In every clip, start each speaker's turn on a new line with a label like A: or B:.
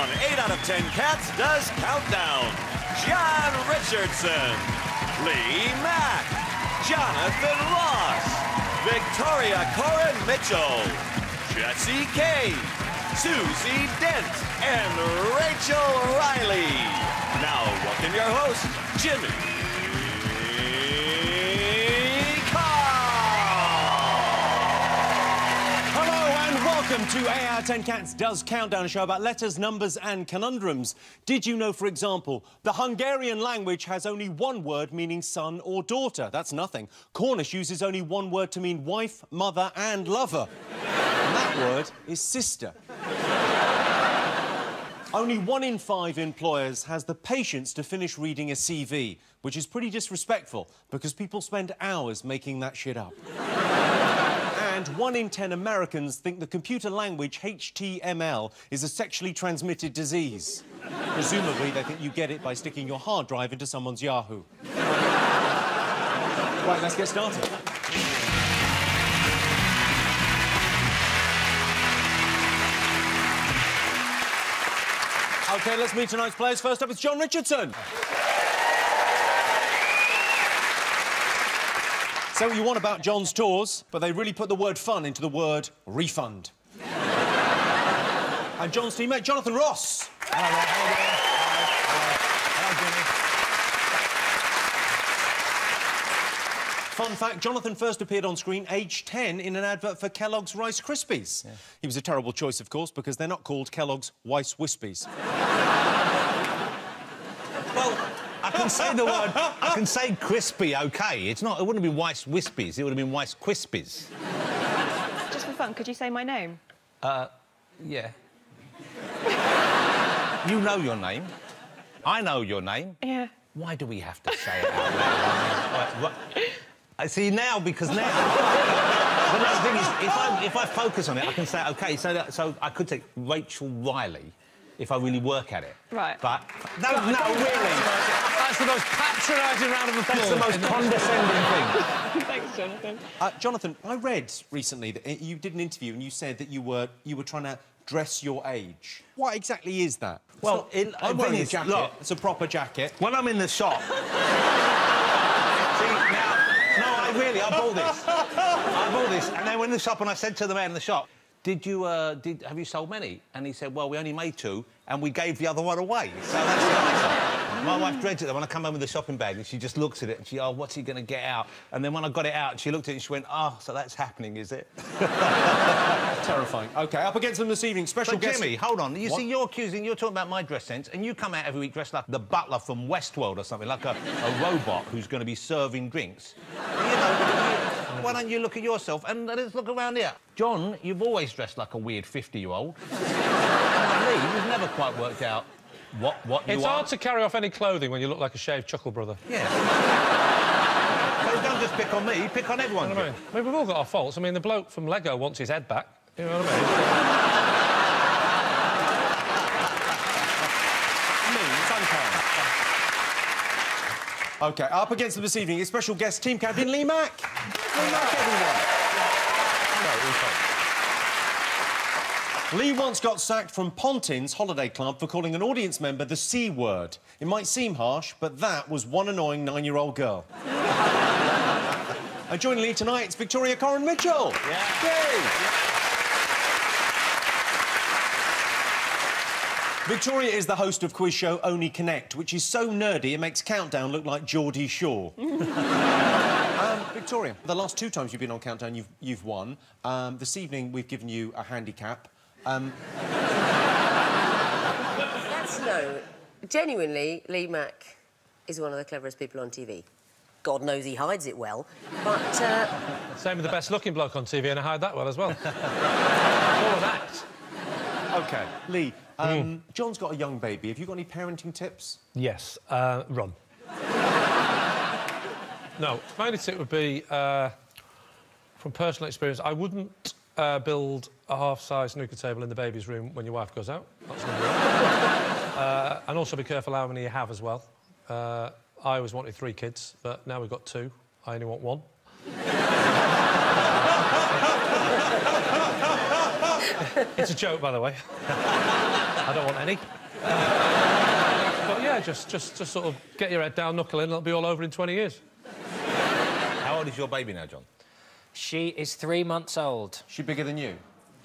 A: On 8 out of 10 Cats Does Countdown, John Richardson, Lee Mack, Jonathan Ross, Victoria Corin Mitchell, Jesse Kay, Susie Dent, and Rachel Riley. Now, welcome your host, Jimmy
B: Welcome to 8 out of 10 Cats Does Countdown, a show about letters, numbers and conundrums. Did you know, for example, the Hungarian language has only one word meaning son or daughter? That's nothing. Cornish uses only one word to mean wife, mother and lover. And that word is sister. Only 1 in 5 employers has the patience to finish reading a CV, which is pretty disrespectful because people spend hours making that shit up. And 1 in 10 Americans think the computer language HTML is a sexually transmitted disease. Presumably, they think you get it by sticking your hard drive into someone's Yahoo. Right, let's get started. OK, let's meet tonight's players. First up, it's John Richardson. Say what you want about John's tours, but they really put the word fun into the word refund. And John's teammate, Jonathan Ross.
C: Hello there, Hello,
B: Fun fact, Jonathan first appeared on screen aged 10 in an advert for Kellogg's Rice Krispies. Yeah. He was a terrible choice, of course, because they're not called Kellogg's Rice Wispies.
C: Well, I can say the word... I can say crispy, OK. It wouldn't be Rice Wispies, it would have been Rice Krispies.
D: Just for fun, could you say my name?
C: Yeah. You know your name. I know your name.
D: Yeah.
C: Why do we have to say it out loud? Right. I see now, because now... But no, the thing is, if I focus on it, I can say, OK, so I could take Rachel Riley if I really work at it.
D: Right.
C: But... No, really.
E: That's the most patronising round of applause.
C: That's the most condescending thing.
D: Thanks, Jonathan.
B: Jonathan, I read recently that you did an interview and you said that you were trying to dress your age. What exactly is that?
C: Well,
B: I'm wearing a jacket. Look, it's a proper jacket.
C: When I'm in the shop... See, now... No, I bought this. I bought this, and then went in the shop and I said to the man in the shop, have you sold many? And he said, well, we only made 2, and we gave the other one away. So that's the answer. My wife dreads it when I come home with a shopping bag and she just looks at it and she, oh, what's he going to get out? And then when I got it out, she looked at it and she went, oh, so that's happening, is it?
B: Terrifying. OK, up against them this evening, special guest...
C: Jimmy, hold on. You see, you're talking about my dress sense, and you come out every week dressed like the butler from Westworld or something, like a robot who's going to be serving drinks. You know, why don't you look at yourself and let's look around here? John, you've always dressed like a weird 50-year-old. Lee, you've never quite worked out what you are.
E: It's hard to carry off any clothing when you look like a shaved Chuckle Brother.
C: Yeah. So don't just pick on me, pick on everyone.
E: You know what I mean, we've all got our faults. I mean, the bloke from Lego wants his head back. You know what I
B: mean? OK, up against them this evening, a special guest team captain, Lee Mack. Lee Mack, everyone. Lee once got sacked from Pontin's Holiday Club for calling an audience member the C word. It might seem harsh, but that was one annoying 9-year-old girl. And joining Lee tonight, it's Victoria Corin Mitchell.
C: Yeah.
B: Yay. Victoria is the host of quiz show Only Connect, which is so nerdy it makes Countdown look like Geordie Shore. Victoria, the last 2 times you've been on Countdown, you've won. This evening, we've given you a handicap.
F: That's no. Genuinely, Lee Mack is one of the cleverest people on TV. God knows he hides it well, but...
E: Same with the best-looking bloke on TV, and I hide that well as well. All of that.
B: OK, Lee, John's got a young baby. Have you got any parenting tips?
E: Yes, run. No, my only tip would be, from personal experience, I wouldn't build a half-size snooker table in the baby's room when your wife goes out. That's number 1. And also be careful how many you have as well. I always wanted 3 kids, but now we've got 2. I only want 1. It's a joke, by the way. I don't want any. But yeah, just sort of get your head down, knuckle in, it'll be all over in 20 years.
C: How old is your baby now, John?
G: She is 3 months old.
B: She bigger than you?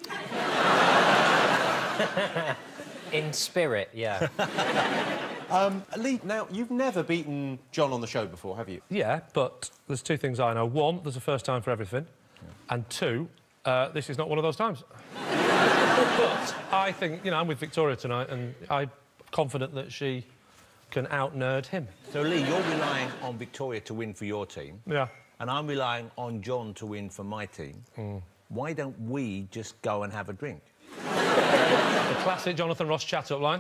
G: In spirit, yeah.
B: Lee, now, you've never beaten John on the show before, have you?
E: Yeah, but there's two things I know. One, there's a first time for everything. And two, this is not one of those times. But I think, you know, I'm with Victoria tonight and I'm confident that she can out-nerd him.
C: So, Lee, you're relying on Victoria to win for your team.
E: Yeah.
C: And I'm relying on John to win for my team. Why don't we just go and have a drink?
E: The classic Jonathan Ross chat-up line.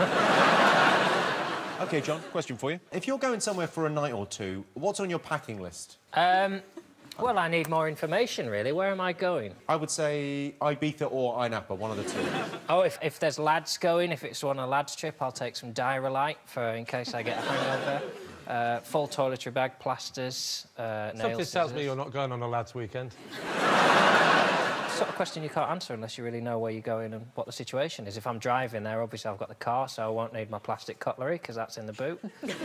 B: OK, John, question for you. If you're going somewhere for a night or two, what's on your packing list?
G: Well, I need more information, really. Where am I going?
B: I would say Ibiza or Ayia Napa, one of the two.
G: Oh, if there's lads going, if it's on a lads trip, I'll take some Diarrhite for in case I get a hangover. Full toiletry bag, plasters, nail
E: Something tells me
G: scissors.
E: you're not going on a lads' weekend.
G: Sort of question you can't answer unless you really know where you're going and what the situation is. If I'm driving there, obviously I've got the car, so I won't need my plastic cutlery, because that's in the boot.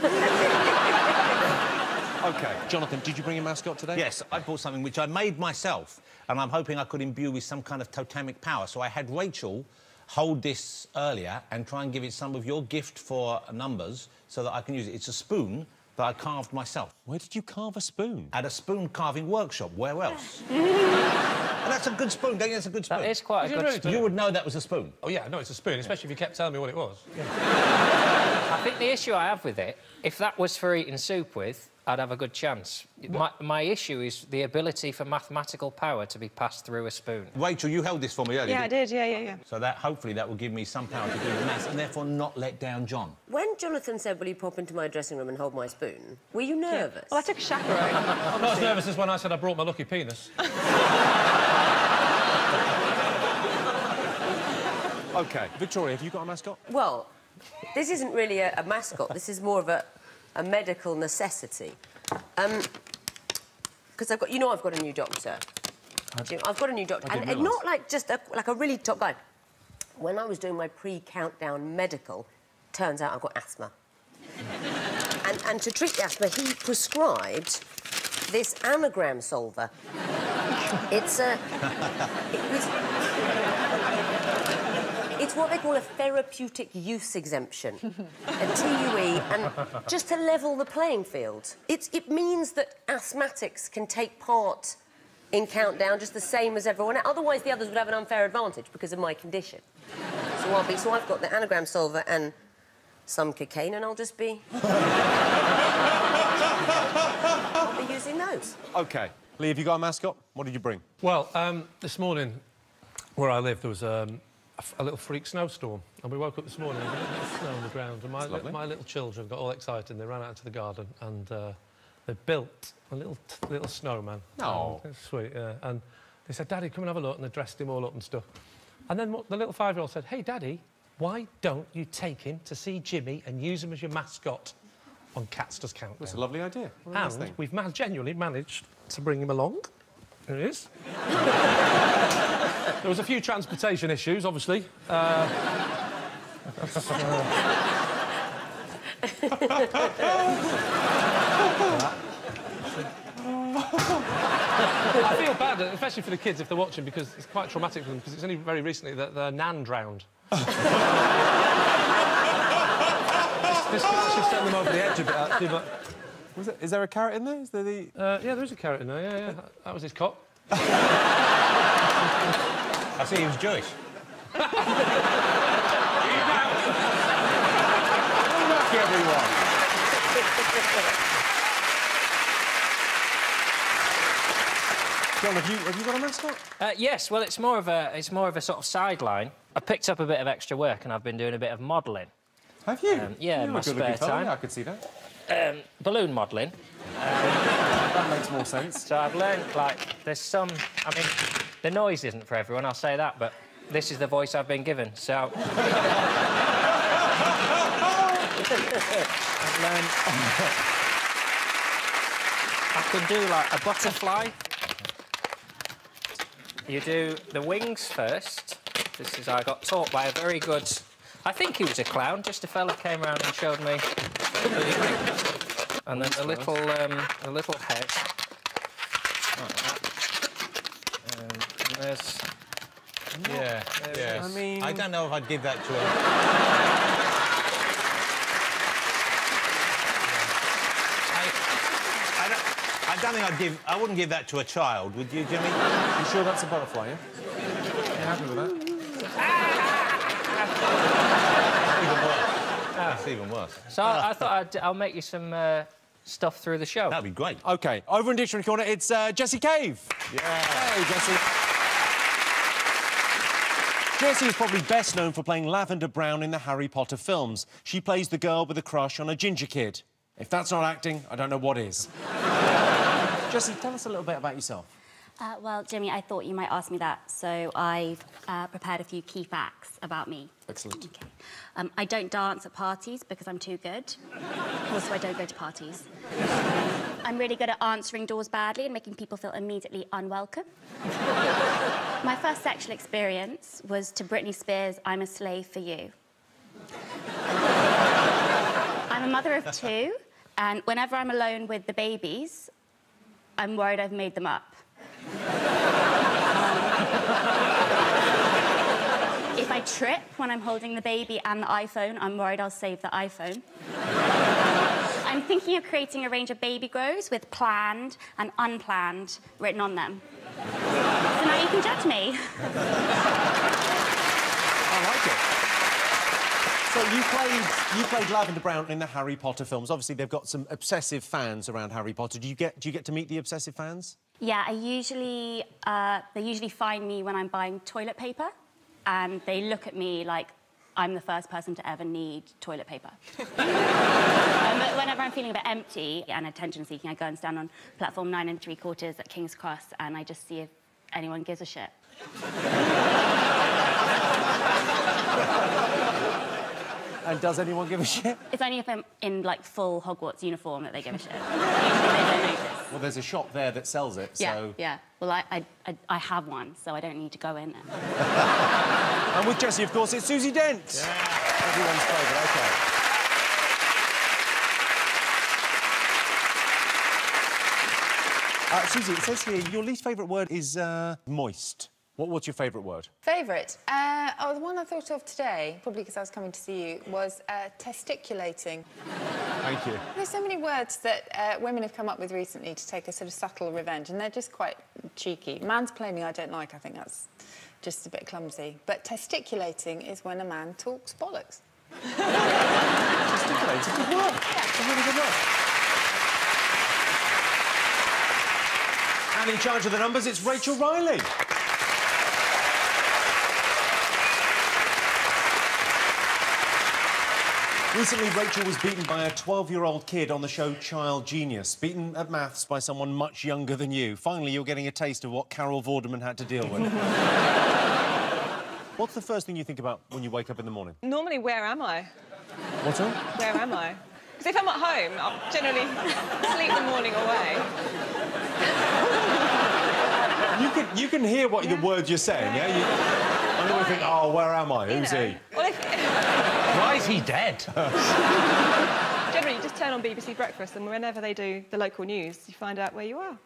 B: OK. Jonathan, did you bring a mascot today?
C: Yes, I bought something which I made myself, and I'm hoping I could imbue with some kind of totemic power. So I had Rachel hold this earlier and try and give it some of your gift for numbers so that I can use it. It's a spoon that I carved myself.
B: Where did you carve a spoon?
C: At a spoon carving workshop. Where else? And that's a good spoon, don't you? That's a good spoon.
G: That is quite a good spoon.
C: You would know that was a spoon.
E: Oh, yeah, no, it's a spoon, especially if you kept telling me what it was.
G: I think the issue I have with it, if that was for eating soup with, I'd have a good chance. My issue is the ability for mathematical power to be passed through a spoon.
C: Rachel, you held this for me earlier.
D: Yeah, I did, yeah.
C: So that, hopefully, that will give me some power to do the maths and therefore not let down John.
F: When Jonathan said, will you pop into my dressing room and hold my spoon, were you nervous?
D: Well, I took a chaperone.
E: I'm not as nervous as when I said I brought my lucky penis.
B: OK. Victoria, have you got a mascot?
F: Well, this isn't really a mascot. This is more of a medical necessity. Because I've got a new doctor. Jim, I've got a new doctor. And not like just like a really top guy. When I was doing my pre-countdown medical, turns out I've got asthma. and to treat the asthma, he prescribed this anagram solver. It's what they call a therapeutic use exemption, a TUE, and just to level the playing field. It means that asthmatics can take part in Countdown just the same as everyone else. Otherwise, the others would have an unfair advantage because of my condition. So I've got the anagram solver and some cocaine, and I'll just be... I'll be using those.
B: OK. Lee, have you got a mascot? What did you bring?
E: Well, this morning, where I live, there was a little freak snowstorm, and we woke up this morning with a little snow on the ground, and my little children got all excited, and they ran out into the garden, and they built a little snowman.
B: Oh.
E: It's sweet, yeah. And they said, Daddy, come and have a look, and they dressed him all up and stuff. And then the little 5-year-old said, hey, Daddy, why don't you take him to see Jimmy and use him as your mascot on Cats Does Countdown?
B: That's a lovely idea.
E: And we've genuinely managed to bring him along. There he is. There was a few transportation issues, obviously. I feel bad, especially for the kids if they're watching, because it's quite traumatic for them, because it's only very recently that their nan drowned. This should send them over the edge a bit, actually, but...
B: Is there a carrot in there? Is there the...
E: yeah, there is a carrot in there, yeah. That was his cock.
C: I see he was Jewish.
B: Look, everyone. John, have you got a mascot?
G: Yes, well, it's more of a sort of sideline. I picked up a bit of extra work, and I've been doing a bit of modelling.
B: Have you?
G: Yeah, in my spare time.
B: Yeah, I could see that.
G: Balloon modelling.
B: That makes more sense.
G: So I've learned, like, there's some... I mean, the noise isn't for everyone, I'll say that, but this is the voice I've been given, so... I've learned... I can do, like, a butterfly. You do the wings first. I got taught by a very good I think he was a clown. Just a fella came round and showed me. And then a little head. Like that. And there's...
C: Yeah, yeah.
B: I mean...
C: I don't know if I'd give that to a... I don't think I'd give... I wouldn't give that to a child, would you, Jimmy?
B: You sure that's a butterfly, yeah? You happy with that?
C: That's even worse.
G: So I thought I'll make you some stuff through the show.
C: That'd be great.
B: OK, over in Dictionary Corner, it's Jessie Cave.
C: Yeah.
B: Hey, Jessie. Jessie is probably best known for playing Lavender Brown in the Harry Potter films. She plays the girl with a crush on a ginger kid. If that's not acting, I don't know what is. Jessie, tell us a little bit about yourself.
H: Well, Jimmy, I thought you might ask me that, so I've prepared a few key facts about me.
B: Excellent.
H: OK. I don't dance at parties because I'm too good. Also, I don't go to parties. I'm really good at answering doors badly and making people feel immediately unwelcome. My first sexual experience was to Britney Spears' I'm a Slave for You. I'm a mother of 2, and whenever I'm alone with the babies, I'm worried I've made them up. If I trip when I'm holding the baby and the iPhone, I'm worried I'll save the iPhone. I'm thinking of creating a range of baby grows with planned and unplanned written on them. So now you can judge me.
B: I like it. So you played Lavender Brown in the Harry Potter films. Obviously, they've got some obsessive fans around Harry Potter. Do you get to meet the obsessive fans?
H: Yeah, they usually find me when I'm buying toilet paper, and they look at me like I'm the first person to ever need toilet paper. But whenever I'm feeling a bit empty and attention-seeking, I go and stand on platform 9 3/4 at King's Cross, and I just see if anyone gives a shit.
B: And does anyone give a shit?
H: It's only if I'm in, like, full Hogwarts uniform that they give a shit. Usually they don't notice.
B: Well, there's a shop there that sells it,
H: Yeah,
B: so...
H: yeah. Well, I have one, so I don't need to go in there.
B: And with Jessie, of course, it's Susie Dent. Yeah. Everyone's favourite, OK. Susie, it says here your least favourite word is moist. What's your favourite word?
I: Favourite? Oh, the one I thought of today, probably because I was coming to see you, was testiculating.
B: Thank you.
I: There's so many words that women have come up with recently to take a sort of subtle revenge, and they're just quite cheeky. Mansplaining I don't like, I think that's just a bit clumsy. But testiculating is when a man talks bollocks.
B: Testiculating, it's a good word. Yeah. It's a really good word. And in charge of the numbers, it's Rachel Riley. Recently, Rachel was beaten by a 12-year-old kid on the show Child Genius, beaten at maths by someone much younger than you. Finally, you're getting a taste of what Carol Vorderman had to deal with. What's the first thing you think about when you wake up in the morning?
D: Normally, where am I?
B: What's that?
D: Where am I? Because if I'm at home, I'll generally sleep the morning away.
B: You can hear what the words you're saying, yeah? I'm going to think, oh, where am I? Who's he?
D: Well,
C: Why is he dead?
D: generally, you just turn on BBC Breakfast, and whenever they do the local news, you find out where you are.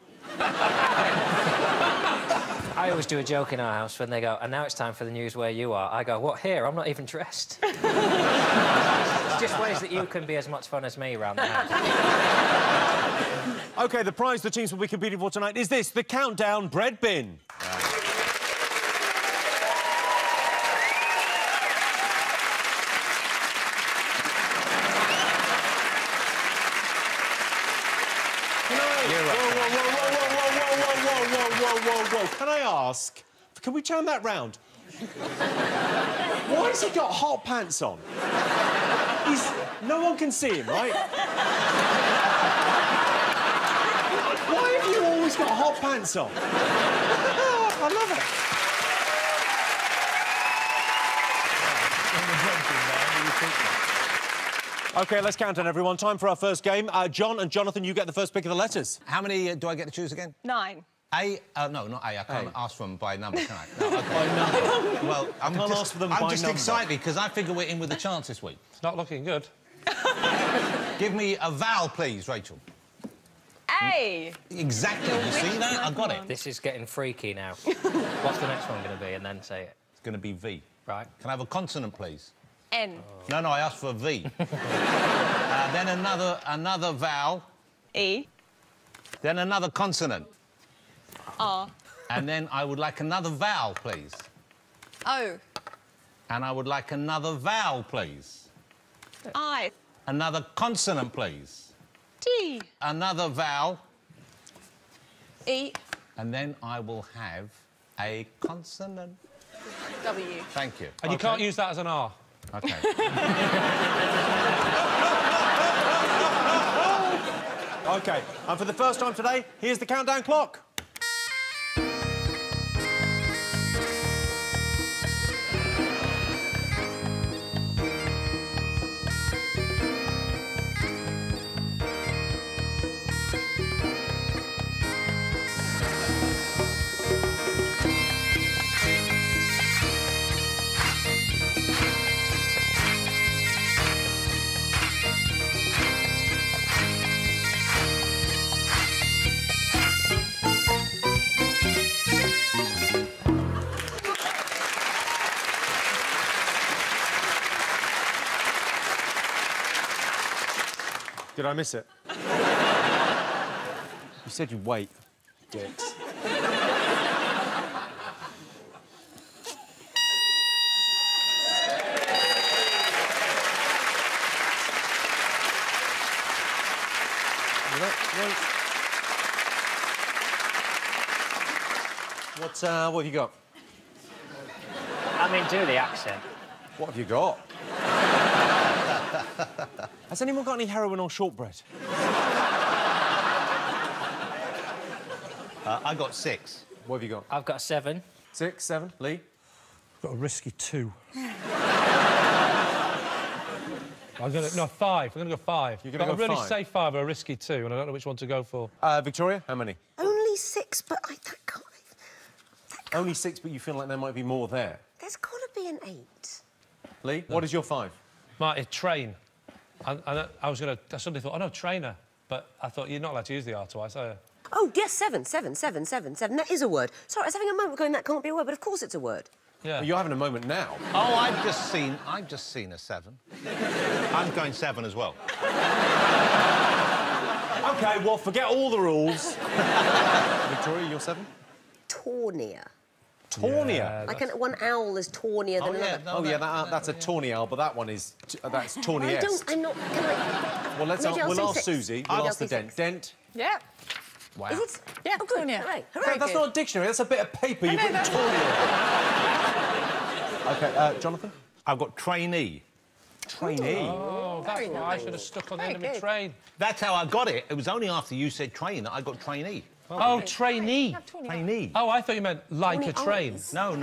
G: I always do a joke in our house when they go, and now it's time for the news where you are. I go, what, here? I'm not even dressed. It's just ways that you can be as much fun as me around the house.
B: OK, the prize the teams will be competing for tonight is this, the Countdown Bread Bin. Whoa, can I ask, can we turn that round? Why has he got hot pants on? No one can see him, right? Why have you always got hot pants on? I love it. OK, let's count on everyone. Time for our first game. John and Jonathan, you get the first pick of the letters.
C: How many do I get to choose again?
D: 9.
C: A? No, not A. I can't ask for them by number, can I? No, okay.
B: By number.
C: Well,
B: I can't ask for them by
C: I'm just
B: number.
C: excited because I figure we're in with a chance this week.
E: It's not looking good.
C: Give me a vowel, please, Rachel.
D: A.
C: Exactly. You see that? I got it.
G: This is getting freaky now. What's the next one going to be? And then say it.
C: It's going to be V.
G: Right.
C: Can I have a consonant, please?
D: N.
C: No, I asked for a V. Then another vowel.
D: E.
C: Then another consonant.
D: R.
C: And then I would like another vowel, please.
D: O.
C: And I would like another vowel, please.
D: I.
C: Another consonant, please.
D: T.
C: Another vowel.
D: E.
C: And then I will have a consonant.
D: W.
C: Thank you.
E: And you can't use that as an R.
C: OK.
B: OK, and for the first time today, here's the countdown clock. Did I miss it? You said you'd wait, dicks. What have you got?
G: I mean, do the accent.
B: What have you got? Has anyone got any heroin or shortbread?
C: I got 6.
B: What have you got?
G: I've got 7.
B: 6, 7. Lee?
E: I've got a risky 2. No, 5. I'm going to go 5.
B: You're going to go 5?
E: I'd really say 5 or a risky 2, and I don't know which one to go for.
B: Victoria, how many?
F: Only 6, but that can't...
B: Only 6, but you feel like there might be more there.
F: There's got to be an 8.
B: Lee, what is your 5?
E: Marty, train. And I suddenly thought, oh, no, trainer. But I thought, you're not allowed to use the R twice, are you?
F: Oh, yes, 7. That is a word. Sorry, I was having a moment going, that can't be a word, but of course it's a word.
E: Yeah.
B: Well, you're having a moment now.
C: Oh, I've just seen a 7. I'm going 7 as well.
B: OK, well, forget all the rules. Victoria, you're 7?
F: Tawnier.
B: Tawnier?
E: Yeah,
F: Like one owl is tawnier than another.
B: That's a tawny owl, but that one is... that's tawny.
F: I'm not... Can I...
B: Well, we'll ask
F: 6.
B: Susie. We'll ask the Dent. Dent?
D: Yeah.
C: Wow.
F: Is it?
D: Yeah,
F: oh, good.
D: Tawnier.
F: Hooray.
B: No, that's not a dictionary. That's a bit of paper you've written tawnier. OK, Jonathan?
C: I've got trainee.
B: Trainee?
E: Oh, that's what I should have stuck on the end of my train.
C: That's how I got it. It was only after you said train that I got trainee.
E: Oh, trainee.
C: Trainee.
E: Oh, I thought you meant like a train.
C: No.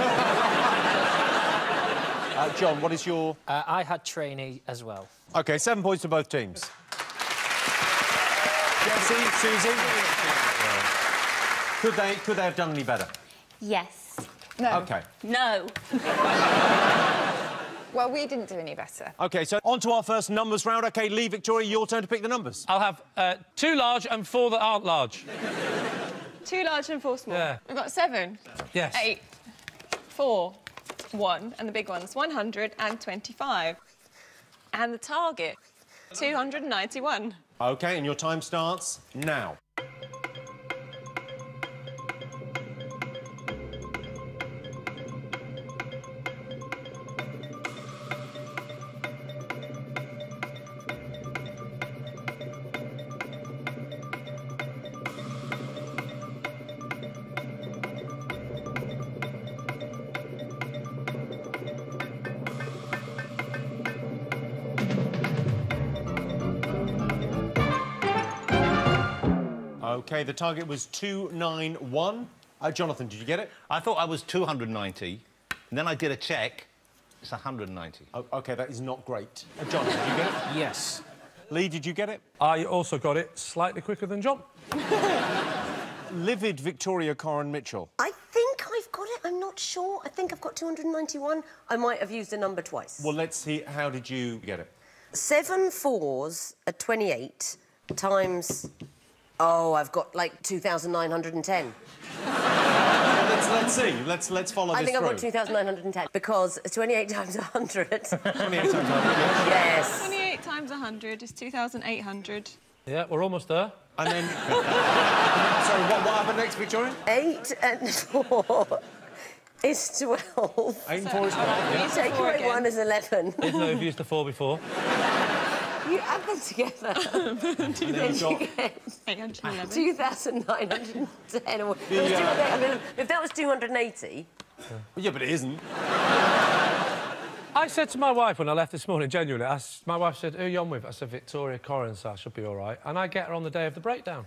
B: John, what is your...
G: I had trainee as well.
B: OK, 7 points to both teams. Jessie, Susie? Could they have done any better?
H: Yes.
D: No.
B: OK.
H: No.
I: Well, we didn't do any better.
B: OK, so on to our first numbers round. OK, Lee, Victoria, your turn to pick the numbers.
E: I'll have 2 large and 4 that aren't large.
D: 2 large and 4 small.
E: Yeah.
D: We've got 7.
E: Yes.
D: 8. 4. 1. And the big one's 125. And the target, 291.
B: OK, and your time starts now. OK, the target was 291. Jonathan, did you get it?
C: I thought I was 290, and then I did a check. It's 190.
B: Oh, OK, that is not great. Jonathan, did you get it?
G: Yes.
B: Lee, did you get it?
E: I also got it slightly quicker than John.
B: Livid Victoria Corin Mitchell.
F: I think I've got it. I'm not sure. I think I've got 291. I might have used a number twice.
B: Well, let's see. How did you get it?
F: 7 4s are 28 times... Oh, I've got, like, 2,910.
B: Let's see. Let's follow this
F: I think I've
B: through.
F: got 2,910 because 28 times 100.
B: 28 times 100, yes.
F: Yes.
D: 28 times 100 is 2,800.
E: Yeah, we're almost there.
B: And then... Sorry, what happened next, Victoria?
F: 8 and 4 is 12.
B: 8 and 4 is 12.
F: You take away 1 is 11.
E: Even though we've used the 4 before.
F: You add them together.
B: And then you've got...
D: 811.
F: 2,910. If that was 280...
B: Yeah, but it isn't.
E: I said to my wife when I left this morning, genuinely, my wife said, who are you on with? I said, Victoria Corin, so I should be all right. And I get her on the day of the breakdown.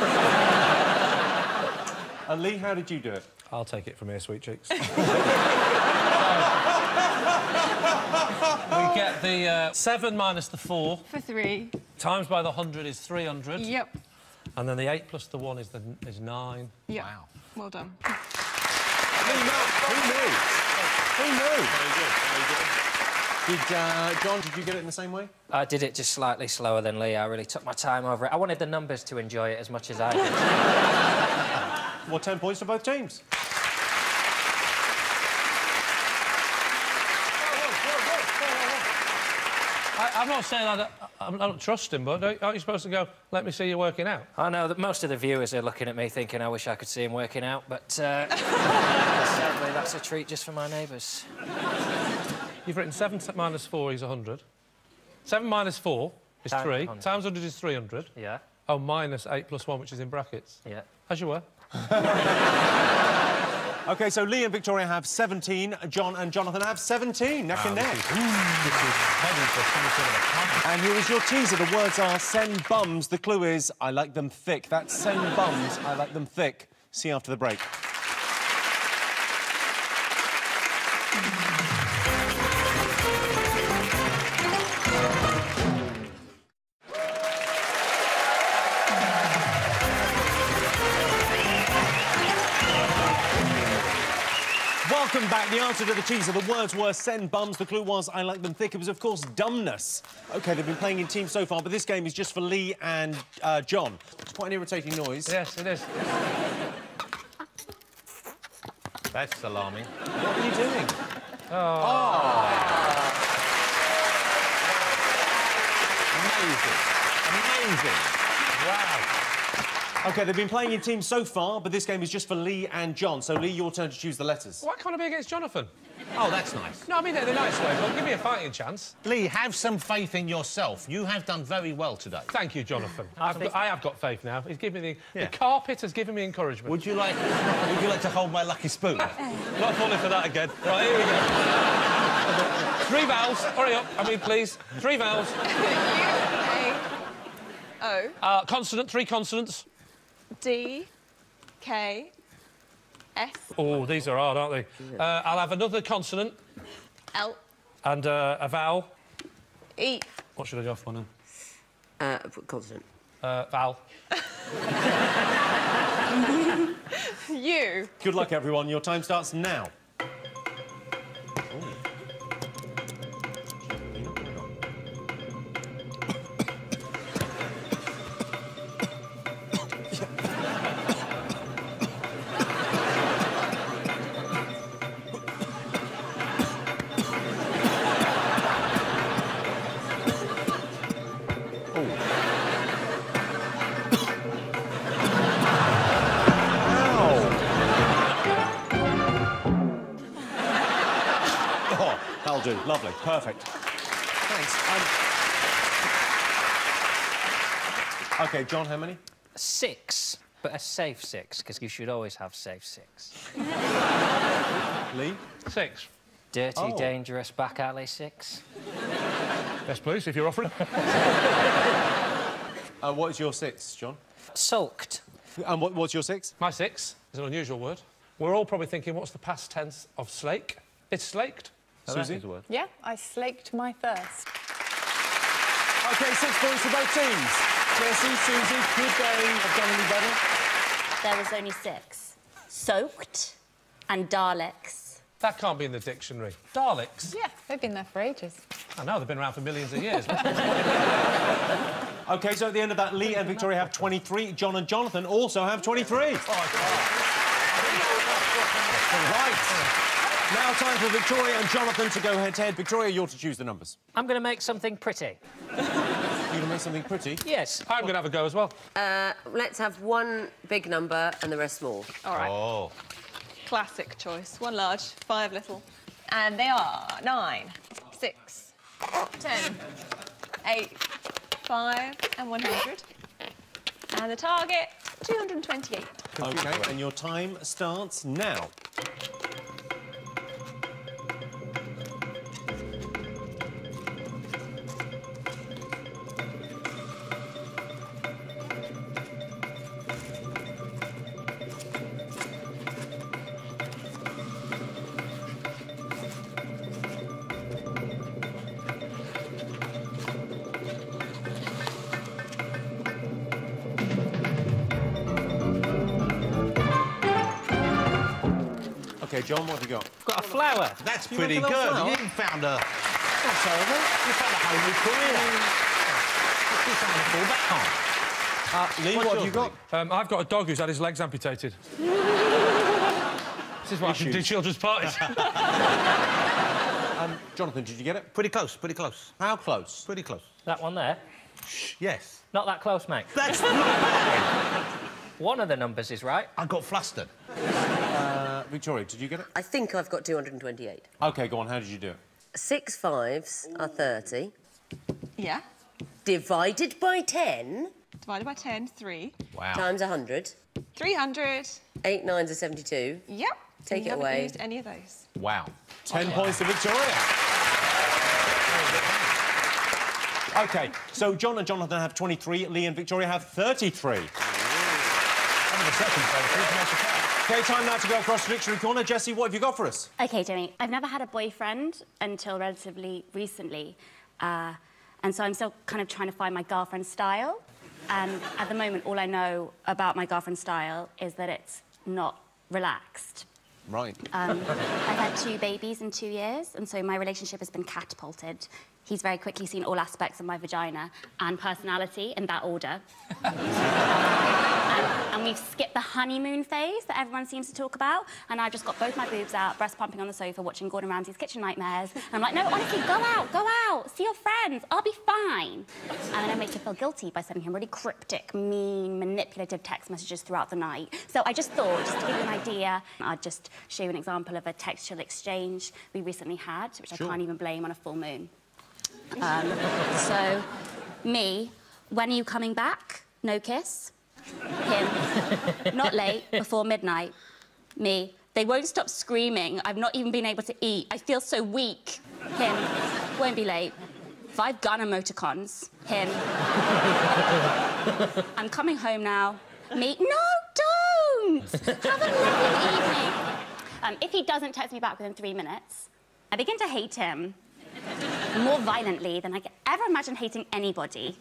B: And Lee, how did you do it?
E: I'll take it from here, sweet cheeks. We get the 7 minus the 4.
D: For 3.
E: Times by the 100 is 300.
D: Yep.
E: And then the 8 plus the 1 is 9.
D: Yep.
E: Wow.
D: Well done.
B: Who knew? Who knew? Very good, very good. John, did you get it in the same way?
G: I did it just slightly slower than Lee. I really took my time over it. I wanted the numbers to enjoy it as much as I did.
B: Well, 10 points for both teams.
E: I'm not saying I don't trust him, but aren't you supposed to go, let me see you working out?
G: I know that most of the viewers are looking at me thinking I wish I could see him working out, but sadly that's a treat just for my neighbours.
E: You've written 7 minus 4 is 100. 7 minus 4 is 3.
G: 100.
E: Times 100 is 300.
G: Yeah.
E: Oh, minus 8 plus 1, which is in brackets.
G: Yeah.
E: As you were.
B: OK, so Lee and Victoria have 17. John and Jonathan have 17. Neck and neck.
E: This is heavy for some sort of a pun.
B: And here is your teaser. The words are send bums. The clue is I like them thick. That's send bums. I like them thick. See you after the break. Welcome back. The answer to the teaser. The words were send bums. The clue was I like them thick. It was, of course, dumbness. OK, they've been playing in teams so far, but this game is just for Lee and John. It's quite an irritating noise.
E: Yes, it is.
C: That's alarming.
B: What are you doing?
C: Amazing. Wow.
B: OK, they've been playing in teams so far, but this game is just for Lee and John. So, Lee, your turn to choose the letters.
E: Why can't I be against Jonathan?
C: Oh, that's nice.
E: No, I mean it in a nice way, but give me a fighting chance.
C: Lee, have some faith in yourself. You have done very well today.
E: Thank you, Jonathan. I have got faith now. He's given me the
C: Yeah.
E: carpet has given me encouragement.
C: Would you like to hold my lucky spoon?
E: Not falling for that again. Right, here we go. 3 vowels. Hurry up. I mean, please. 3 vowels.
D: U-A-O.
E: Consonant. 3 consonants.
D: D. K. S.
E: Oh, these are hard, aren't they? I'll have another consonant.
D: L.
E: And a vowel.
D: E.
E: What should I go for now?
F: Consonant.
E: Vowel.
D: U.
B: Good luck, everyone. Your time starts now. That'll do. Lovely. Perfect. Thanks. OK, John, how many?
G: 6, but a safe 6, because you should always have safe 6.
B: Lee?
E: 6.
G: Dirty, dangerous back alley 6.
E: Yes, please, if you're offering.
B: What is your 6, John?
G: Sulked.
B: And what's your 6?
E: My 6 is an unusual word. We're all probably thinking, what's the past tense of slake? It's slaked.
B: Susie?
I: Yeah, I slaked my thirst.
B: OK, 6 points for both teams. Kirsty, Susie, could they have done any better?
H: there was only 6. Soaked and Daleks.
E: That can't be in the dictionary. Daleks?
I: Yeah, they've been there for ages.
E: I know, they've been around for millions of years.
B: OK, so at the end of that, Lee and Victoria have 23. John and Jonathan also have 23.
E: Oh,
B: Right. Now time for Victoria and Jonathan to go head-to-head. Victoria, you're to choose the numbers.
G: I'm going to make something pretty.
B: You're going to make something pretty?
G: Yes.
E: I'm going to have a go as well.
F: Let's have one big number and the rest small.
D: All right.
C: Oh.
D: Classic choice. 1 large, 5 little. And they are 9, 6, 10, 8, 5 and 100. And the target, 228.
B: OK, and your time starts now. OK, John, what have you got?
G: Got a flower.
C: That's
B: You
C: pretty
B: reckon
C: good.
B: that'll
C: You
B: flower?
C: even found a...
B: Not terrible.
C: You found a whole new career. Must be something to fall back on.
B: Lee,
C: What's
B: what have you
C: yours,
B: got?
E: I've got a dog who's had his legs amputated. This is why I should do children's parties.
B: Jonathan, did you get it?
C: Pretty close, pretty close.
B: How close?
C: Pretty close.
G: That one there.
C: Yes.
G: Not that close, mate.
C: That's not bad.
G: One of the numbers is right.
C: I got flustered.
B: Victoria, did you get it?
F: I think I've got 228.
B: OK, go on, how did you do it?
F: 6 5s are 30.
D: Yeah.
F: Divided by 10
D: Divided by 10, 3.
C: Wow.
F: times 100.
D: 300.
F: 8 9s are 72.
D: Yep.
F: Take
D: you
F: it
D: haven't
F: away.
D: used any of those.
C: Wow.
B: 10 points to Victoria. OK, so John and Jonathan have 23, Lee and Victoria have 33. OK, time now to go across the Victory Corner. Jessie, what have you got for us?
H: OK, Jenny, I've never had a boyfriend until relatively recently. And so I'm still kind of trying to find my girlfriend style. And at the moment, all I know about my girlfriend style is that it's not relaxed.
B: Right.
H: I've had 2 babies in 2 years, and so my relationship has been catapulted. He's very quickly seen all aspects of my vagina and personality in that order. and we've skipped the honeymoon phase that everyone seems to talk about, and I've just got both my boobs out, breast pumping on the sofa, watching Gordon Ramsay's Kitchen Nightmares. And I'm like, no, honestly, go out, see your friends, I'll be fine. And then I make him feel guilty by sending him really cryptic, mean, manipulative text messages throughout the night. So I just thought, just to give you an idea, I'd just show you an example of a textual exchange we recently had, which I can't even blame on a full moon. So, me, when are you coming back? No kiss. Him, not late, before midnight. Me, they won't stop screaming. I've not even been able to eat. I feel so weak. Him, won't be late. 5 gun emoticons. Him. I'm coming home now. Me, no, don't! Have a lovely evening. If he doesn't text me back within 3 minutes, I begin to hate him. More violently than I could ever imagine hating anybody.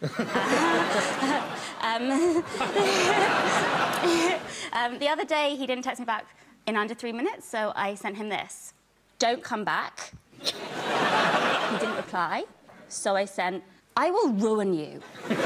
H: The other day, he didn't text me back in under 3 minutes, so I sent him this. Don't come back. He didn't reply, so I sent, I will ruin you.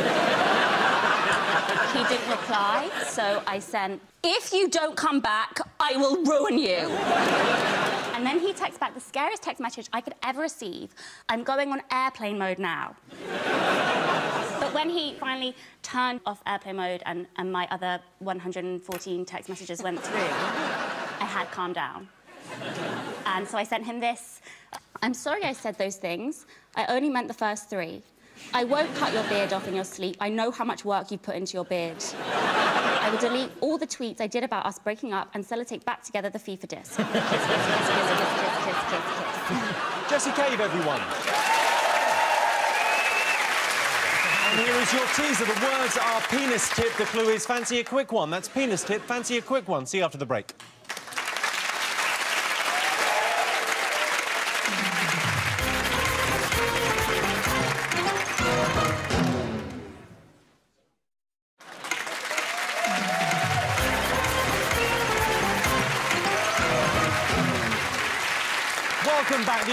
H: He didn't reply, so I sent, if you don't come back, I will ruin you. And then he texts back the scariest text message I could ever receive. I'm going on airplane mode now. But when he finally turned off airplane mode and my other 114 text messages went through, I had calmed down. And so I sent him this. I'm sorry I said those things. I only meant the first 3. I won't cut your beard off in your sleep. I know how much work you put into your beard. I will delete all the tweets I did about us breaking up and sellotape back together the FIFA disc. Kiss, kiss, kiss, kiss, kiss, kiss, kiss, kiss, kiss.
B: Jessie Cave, everyone. And here is your teaser. The words are penis tip. The clue is fancy a quick one. That's penis tip, fancy a quick one. See you after the break.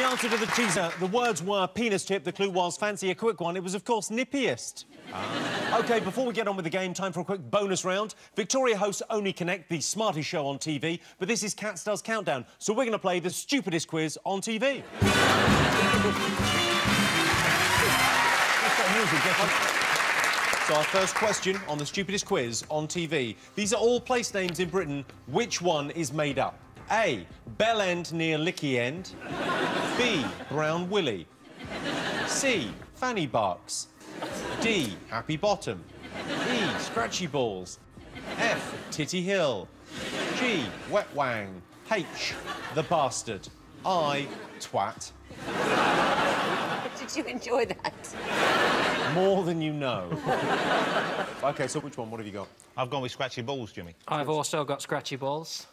B: answer to the teaser. The words were penis tip. The clue was fancy a quick one. It was, of course, nippiest. OK, before we get on with the game, time for a quick bonus round. Victoria hosts Only Connect, the smartest show on TV, but this is Cats Does Countdown, so we're going to play the stupidest quiz on TV. So our first question on the stupidest quiz on TV. These are all place names in Britain. Which one is made up? A. Bell End near Licky End. B. Brown Willie. C. Fanny Barks. D. Happy Bottom. E. Scratchy Balls. F. Titty Hill. G. Wet Wang. H. The Bastard. I. Twat.
F: Did you enjoy that?
B: More than you know. OK, so which one? What have you got?
C: I've gone with Scratchy Balls, Jimmy.
G: I've also got scratchy balls.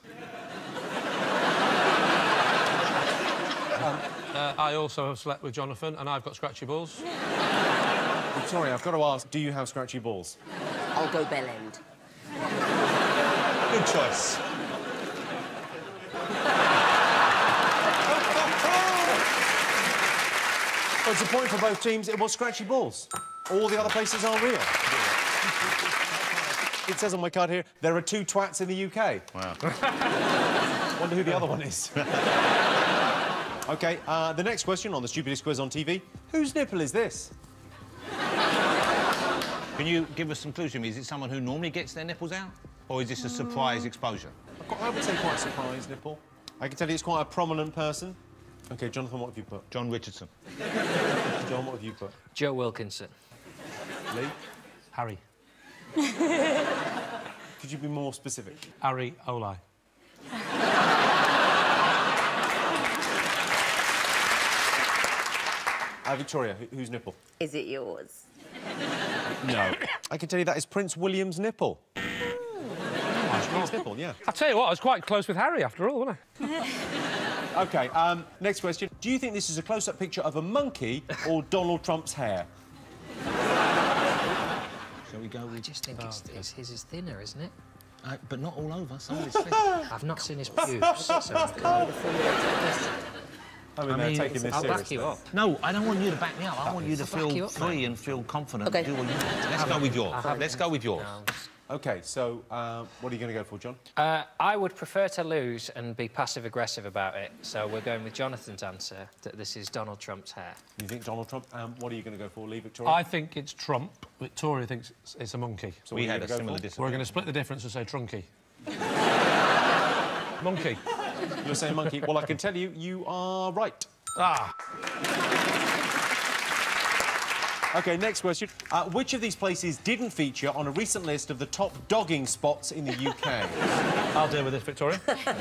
E: I also have slept with Jonathan, and I've got scratchy balls.
B: Victoria, I've got to ask, do you have scratchy balls?
F: I'll go Bell End.
C: Good choice.
B: Well, it's a point for both teams. It was scratchy balls. All the other places are real. It says on my card here, there are 2 twats in the UK.
C: Wow.
B: Wonder who the other one is. OK, the next question on the stupidest quiz on TV. Whose nipple is this?
C: Can you give us some clues, Jimmy? Is it someone who normally gets their nipples out? Or is this a surprise exposure?
B: I would say quite a surprise nipple. I can tell you it's quite a prominent person. OK, Jonathan, what have you put?
C: John Richardson.
B: John, what have you put?
G: Joe Wilkinson.
B: Lee?
E: Harry.
B: Could you be more specific?
E: Harry Olai.
B: Victoria, whose nipple?
F: Is it yours?
B: No. I can tell you that is Prince William's nipple. His nipple, yeah.
E: I tell you what, I was quite close with Harry after all, wasn't I?
B: OK, next question. Do you think this is a close-up picture of a monkey or Donald Trump's hair?
C: Shall we go with...
G: I just think his is thinner, isn't it?
C: but not all over, some of it's thick.
G: I've not seen his pubes, so I can't.
B: I mean, they're taking this
G: I'll
B: seriously.
G: back you up.
C: No, I don't want you to back me up. I want you to
G: I'll back
C: feel
G: you up,
C: free
G: mate.
C: and feel confident.
F: OK.
C: Do what you want. Let's go with yours. Let's go with yours.
G: No.
B: OK, so what are you going to go for, John?
G: I would prefer to lose and be passive-aggressive about it, so we're going with Jonathan's answer, that this is Donald Trump's hair.
B: You think Donald Trump? What are you going to go for, Lee, Victoria?
E: I think it's Trump. Victoria thinks it's a monkey.
B: So
C: We
B: what are you
C: had a
B: gonna go
C: similar
B: for?
C: disagreement.
E: We're going to split the difference and say trunky. Monkey.
B: You're saying monkey. Well, I can tell you, you are right.
E: Ah.
B: OK, next question. Which of these places didn't feature on a recent list of the top dogging spots in the UK?
E: I'll deal with this, Victoria.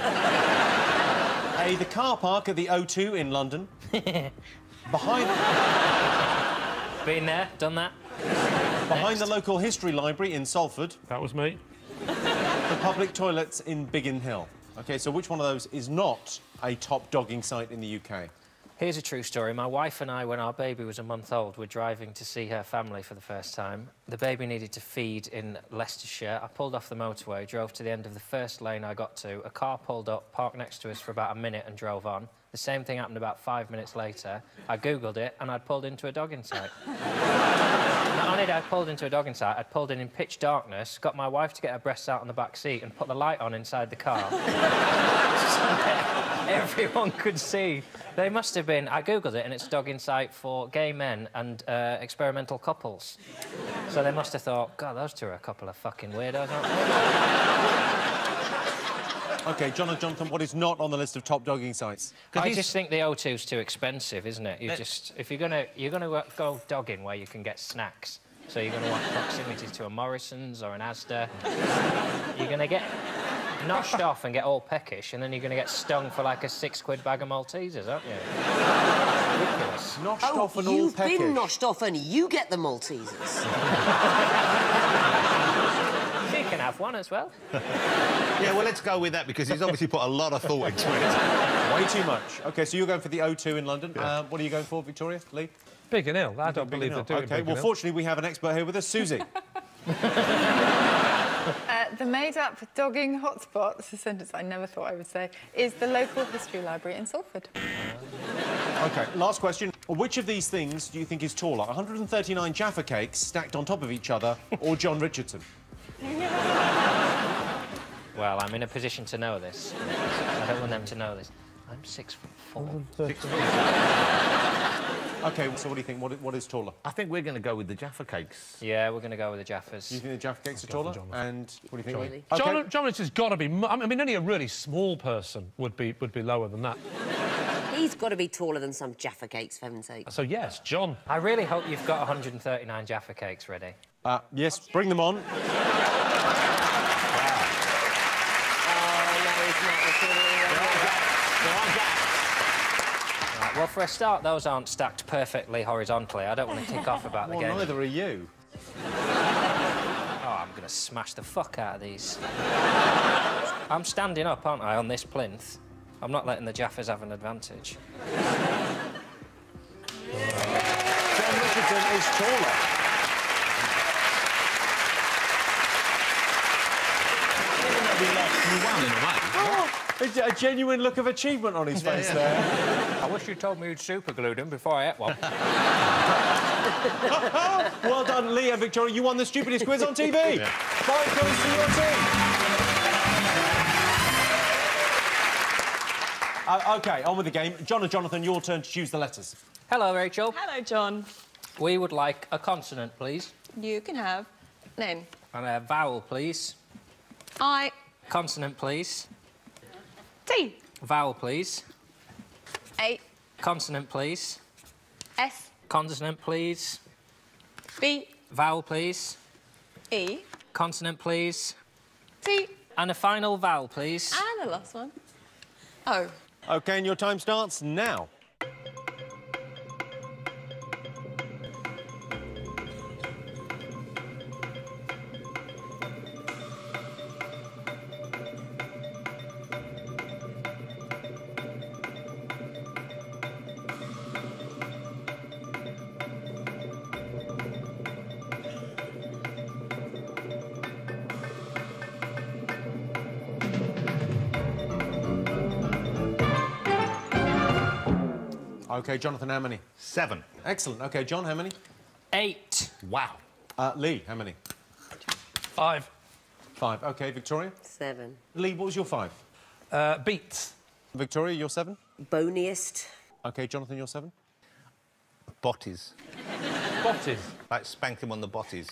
B: A, the car park at the O2 in London. Behind
G: Been there, done that.
B: behind the local history library in Salford.
E: That was me.
B: The public toilets in Biggin Hill. OK, so which one of those is not a top dogging site in the UK?
G: Here's a true story. My wife and I, when our baby was a month old, were driving to see her family for the first time. The baby needed to feed in Leicestershire. I pulled off the motorway, drove to the end of the first lane I got to. A car pulled up, parked next to us for about a minute and drove on. The same thing happened about 5 minutes later. I Googled it and I'd pulled into a dogging site. Not only did I pulled into a dogging site, I'd pulled in pitch darkness, got my wife to get her breasts out on the back seat and put the light on inside the car. So that everyone could see. They must have been... I Googled it and it's a dogging site for gay men and experimental couples. So they must have thought, God, those two are a couple of fucking weirdos, aren't they?
B: OK, John and Jonathan, what is not on the list of top dogging sites?
G: I just think the O2's too expensive, isn't it? If you're gonna go dogging where you can get snacks, so you're gonna want proximity to a Morrison's or an Asda. You're gonna get noshed off and get all peckish, and then you're gonna get stung for like a £6 bag of Maltesers, aren't you? Ridiculous.
B: Noshed off and all
F: You've
B: peckish.
F: been noshed off and you get the Maltesers.
G: You can have one as well.
C: Yeah, well, let's go with that because he's obviously put a lot of thought into it.
B: Way too much. OK, so you're going for the O2 in London.
C: Yeah.
B: What are you going for, Victoria? Lee?
E: Biggin Hill. I don't believe they're doing
B: OK,
E: Biggin
B: well,
E: Hill.
B: fortunately, we have an expert here with us, Susie.
I: The made-up dogging hotspot, it's a sentence I never thought I would say, is the local history library in Salford.
B: OK, last question. Which of these things do you think is taller? 139 Jaffa cakes stacked on top of each other or John Richardson?
G: Well, I'm in a position to know this. I don't want them to know this. I'm 6'4".
B: OK, so what do you think? What is taller?
C: I think we're going to go with the Jaffa cakes.
G: Yeah, we're going to go with the Jaffas.
B: You think the Jaffa cakes are taller? And what do you think?
F: Really?
B: OK.
E: John Richardson's got to be... I mean, only a really small person would be lower than that.
F: He's got to be taller than some Jaffa cakes, for heaven's sake.
E: So, yes, John.
G: I really hope you've got 139 Jaffa cakes ready.
B: Yes, bring them on.
F: Oh, no, he's not.
G: Right, well, for a start, those aren't stacked perfectly horizontally. I don't want to kick off about the
B: Well,
G: game.
B: neither are you.
G: Oh, I'm going to smash the fuck out of these. I'm standing up, aren't I, on this plinth? I'm not letting the Jaffas have an advantage.
B: John Richardson is taller. It's a genuine look of achievement on his face there.
G: I wish you told me you'd super glued him before I ate one.
B: Well done, Lee and Victoria. You won the stupidest quiz on TV. Yeah. 5 points to your team. OK, on with the game. John and Jonathan, your turn to choose the letters.
G: Hello, Rachel.
D: Hello, John.
G: We would like a consonant, please.
D: You can have name.
G: And a vowel, please.
D: I.
G: Consonant, please.
D: T.
G: Vowel, please.
D: A.
G: Consonant, please.
D: S.
G: Consonant, please.
D: B.
G: Vowel, please.
D: E.
G: Consonant, please.
D: T.
G: And a final vowel, please.
D: And the last one. O.
B: OK, and your time starts now. OK, Jonathan, how many?
C: 7.
B: Excellent. OK, John, how many?
G: 8.
C: Wow.
B: Lee, how many?
E: 5.
B: 5. OK, Victoria?
F: 7.
B: Lee, what was your 5?
E: Beats.
B: Victoria, your 7?
F: Boniest.
B: OK, Jonathan, your 7?
C: Botties.
E: Botties.
C: Like spank him on the botties.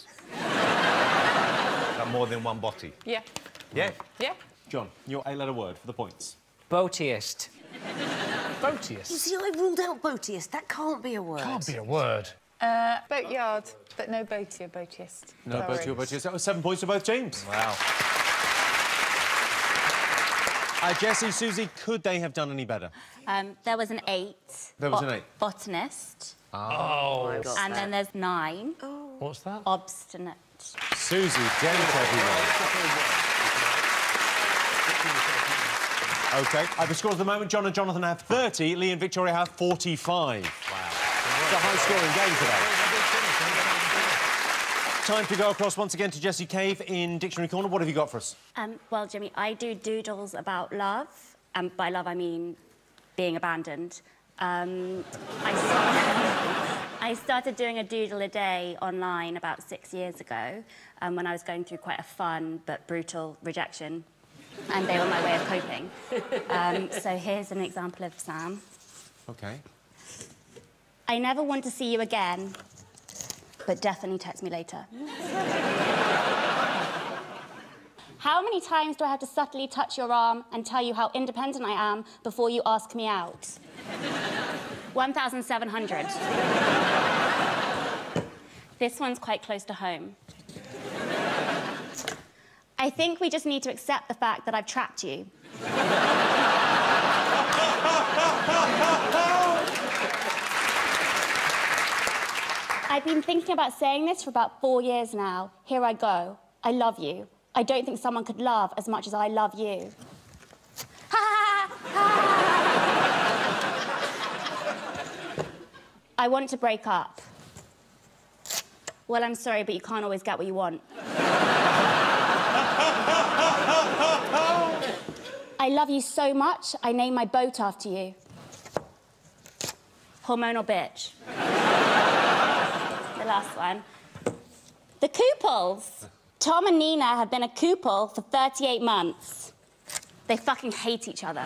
C: Got more than one botty.
D: Yeah.
C: Yeah.
D: Yeah.
B: John, your 8-letter word for the points.
G: Boatiest.
E: Boatiest.
F: You see, I ruled out boatiest. That can't be a word.
E: Can't be a word.
I: Boatyard, but no boaty or boatiest.
B: No, both your boatiest. That was 7 points to both teams.
G: Wow.
B: Jessie, Susie, could they have done any better?
H: There was an 8.
B: There was an 8.
H: Botanist.
E: Oh.
H: And then there's 9.
E: What's that?
H: Obstinate.
B: Susie, dent everyone. OK, the scores at the moment, John and Jonathan have 30, Lee and Victoria have 45. Wow. It's a high-scoring game today. Time to go across once again to Jessie Cave in Dictionary Corner. What have you got for us?
H: Well, Jimmy, I do doodles about love. And by love, I mean being abandoned. I started doing a doodle a day online about 6 years ago when I was going through quite a fun but brutal rejection. And they were my way of coping. So here's an example of Sam.
B: OK.
H: I never want to see you again, but definitely text me later. How many times do I have to subtly touch your arm and tell you how independent I am before you ask me out? 1,700. This one's quite close to home. I think we just need to accept the fact that I've trapped you. I've been thinking about saying this for about 4 years now. Here I go. I love you. I don't think someone could love as much as I love you. I want to break up. Well, I'm sorry, but you can't always get what you want. I love you so much, I named my boat after you. hormonal bitch. The last one. The couples. Tom and Nina have been a couple for 38 months. They fucking hate each other.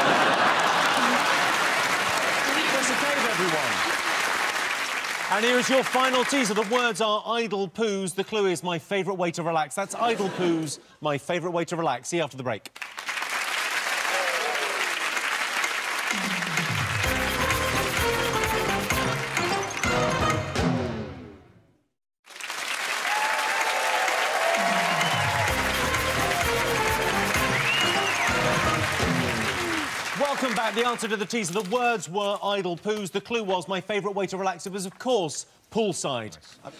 B: Press a cave, everyone. And here is your final teaser. The words are idle poos. The clue is my favourite way to relax. That's idle poos, my favourite way to relax. See you after the break. Welcome back. The answer to the teaser. The words were idle poos. The clue was my favourite way to relax. It was, of course, poolside.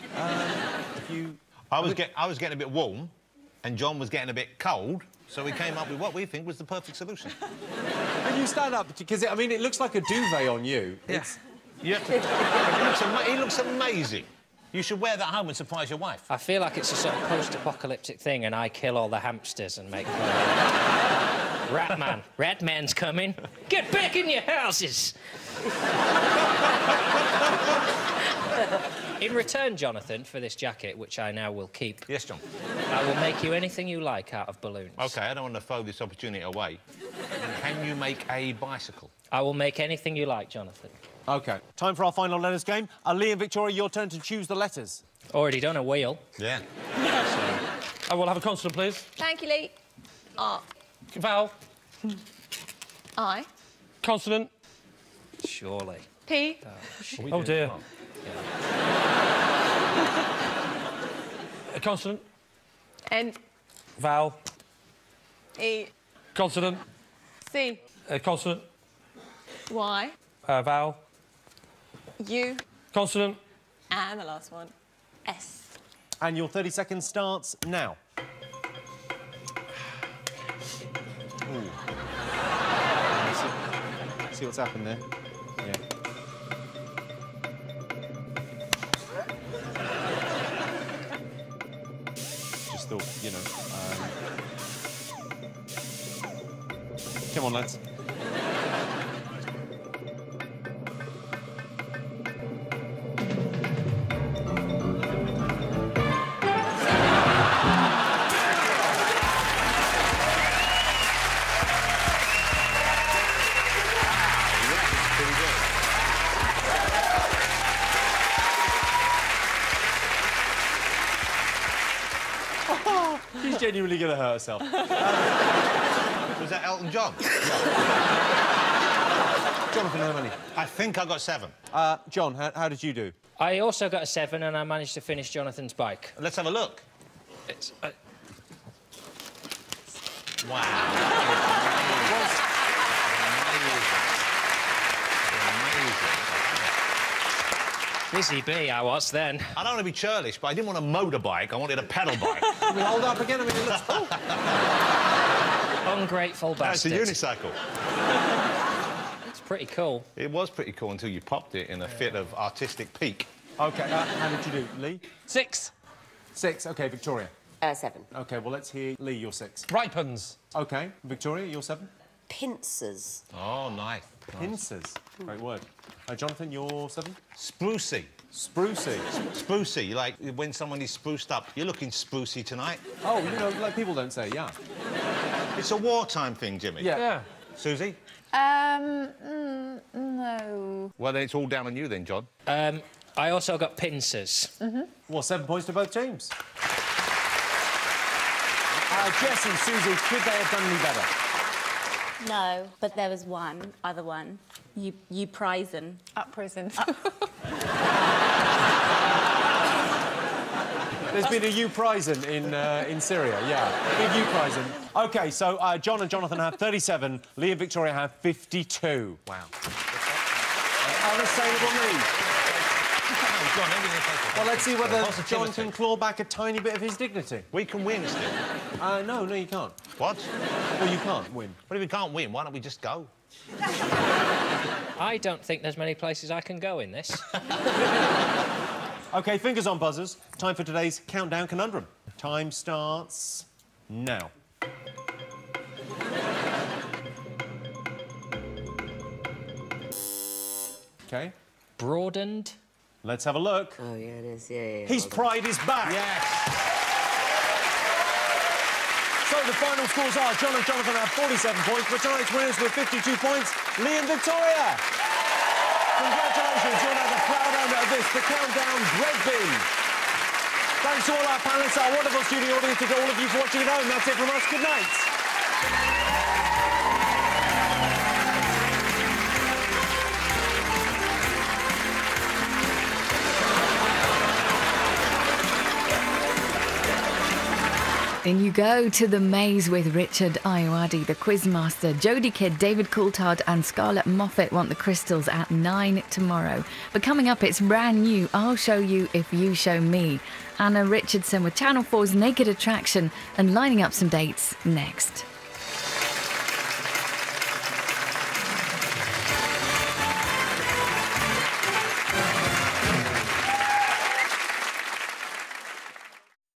C: I was getting a bit warm, and John was getting a bit cold, so we came up with what we think was the perfect solution.
B: Can you stand up? Because, I mean, it looks like a duvet on you.
C: Yeah. Yeah. He looks amazing. You should wear that home and surprise your wife.
G: I feel like it's a sort of post-apocalyptic thing, and I kill all the hamsters and make... Ratman. Ratman's coming. Get back in your houses! In return, Jonathan, for this jacket, which I now will keep...
C: Yes, John.
G: I will make you anything you like out of balloons.
C: OK, I don't want to throw this opportunity away. Can you make a bicycle?
G: I will make anything you like, Jonathan.
B: OK. Time for our final letters game. Lee and Victoria, your turn to choose the letters.
G: Already done a wheel.
C: Yeah.
E: I will have a consonant, please.
D: Thank you, Lee. R.
E: Vowel.
D: I.
E: Consonant.
G: Surely.
D: P.
E: Oh, dear. A consonant.
D: N.
E: Vowel.
D: E.
E: Consonant.
D: C.
E: A consonant.
D: Y.
E: Vowel.
D: U.
E: Consonant.
D: And the last one. S.
B: And your 30 seconds starts now. Ooh. See what's happened there? Yeah. Just thought, you know... Come on, lads. She's genuinely going to hurt herself.
C: Was that Elton John?
B: Jonathan, how many?
C: I think I got 7.
B: John, how did you do?
G: I also got a 7, and I managed to finish Jonathan's bike.
C: Let's have a look.
G: It's... Busy bee I was then.
C: I don't want to be churlish, but I didn't want a motorbike. I wanted a pedal bike.
B: Can we hold up again? I mean, it looks cool.
G: Ungrateful bastard.
C: That's a unicycle.
G: It's pretty cool.
C: It was pretty cool until you popped it in a fit of artistic pique.
B: OK, how did you do? Lee?
E: 6.
B: 6, OK. Victoria?
F: 7.
B: OK, well, let's hear Lee, you're 6.
E: Ripens.
B: OK. Victoria, you're 7.
F: Pincers.
C: Oh, nice.
B: Pincers. Great word. Jonathan, you're 7.
C: Sprucey.
B: Sprucey.
C: Sprucey, like when someone is spruced up. You're looking sprucey tonight.
B: Oh, you know, like people don't say, yeah.
C: It's a wartime thing, Jimmy.
B: Yeah.
C: Susie?
I: No.
C: Well, then it's all down on you then, John.
G: I also got pincers.
B: Well, 7 points to both teams. Jess and Susie, could they have done any better?
H: No, but there was other one. You prison.
I: Up prison.
B: There's been a U-prison in Syria, yeah. Big U-prison. OK, so John and Jonathan have 37, Lee and Victoria have 52. Wow. Unassailable lead. Well, let's see whether John can claw back a tiny bit of his dignity.
C: We can win still.
B: No, you can't.
C: What?
B: Well, you can't win.
C: What if we can't win? Why don't we just go?
G: I don't think there's many places I can go in this.
B: OK, fingers on buzzers. Time for today's Countdown Conundrum. Time starts now. OK,
G: broadened.
B: Let's have a look.
F: Oh, yeah, it is. Yeah.
B: His pride is back.
C: Yes.
B: So the final scores are John and Jonathan have 47 points, but tonight's winners with 52 points, Lee and Victoria. Congratulations, you're now the proud owner of this, the Countdown Bread Bin. Thanks to all our panellists, our wonderful studio audience, and to all of you for watching at home. That's it from us. Good night.
J: In you go to the maze with Richard Ayoade, the Quizmaster. Jodie Kidd, David Coulthard and Scarlett Moffat want the crystals at 9 tomorrow. But coming up, it's brand new. I'll show you if you show me. Anna Richardson with Channel 4's Naked Attraction and lining up some dates next.